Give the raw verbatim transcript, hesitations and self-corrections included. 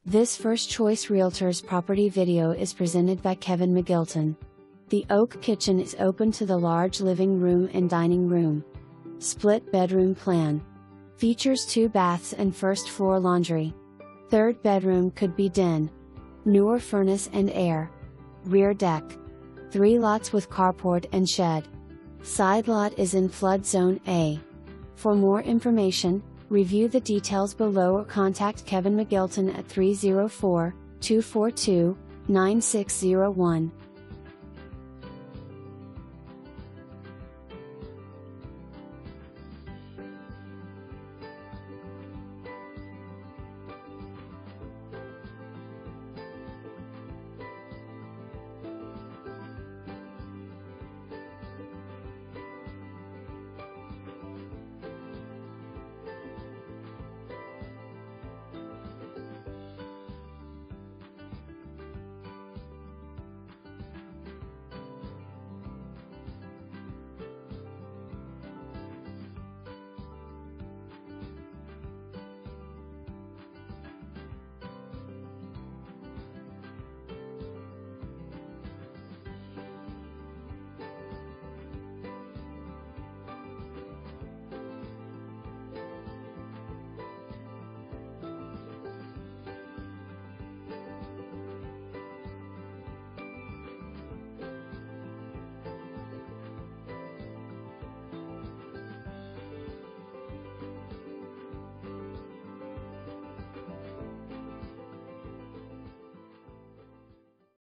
This First Choice Realtors property video is presented by Kevin McGilton. The oak kitchen is open to the large living room and dining room. Split bedroom plan. Features two baths and first floor laundry. Third bedroom could be den. Newer furnace and air. Rear deck. Three lots with carport and shed. Side lot is in flood zone A. For more information, review the details below or contact Kevin McGilton at three oh four, two four two, nine six zero one.